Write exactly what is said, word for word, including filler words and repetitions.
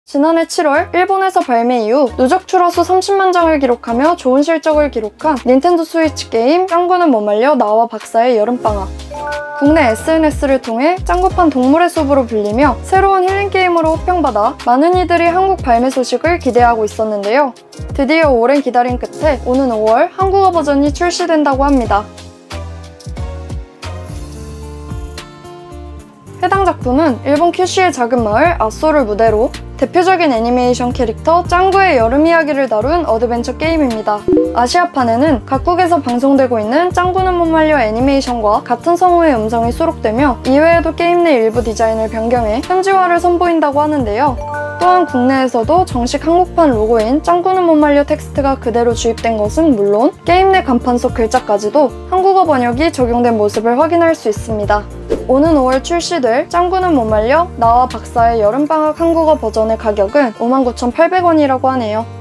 지난해 칠월 일본에서 발매 이후 누적 출하수 삼십만 장을 기록하며 좋은 실적을 기록한 닌텐도 스위치 게임 짱구는 못 말려 나와 박사의 여름방학. 국내 에스엔에스를 통해 짱구판 동물의 숲으로 불리며 새로운 힐링 게임으로 호평받아 많은 이들이 한국 발매 소식을 기대하고 있었는데요. 드디어 오랜 기다림 끝에 오는 오월 한국어 버전이 출시된다고 합니다. 해당 작품은 일본 큐슈의 작은 마을 아소를 무대로 대표적인 애니메이션 캐릭터 짱구의 여름 이야기를 다룬 어드벤처 게임입니다. 아시아판에는 각국에서 방송되고 있는 짱구는 못 말려 애니메이션과 같은 성우의 음성이 수록되며 이외에도 게임 내 일부 디자인을 변경해 현지화를 선보인다고 하는데요. 또한 국내에서도 정식 한국판 로고인 짱구는 못 말려 텍스트가 그대로 주입된 것은 물론 게임 내 간판 속 글자까지도 한국어 번역이 적용된 모습을 확인할 수 있습니다. 오는 오월 출시될 짱구는 못 말려 나와 박사의 여름방학 한국어 버전의 가격은 오만 구천팔백 원이라고 하네요.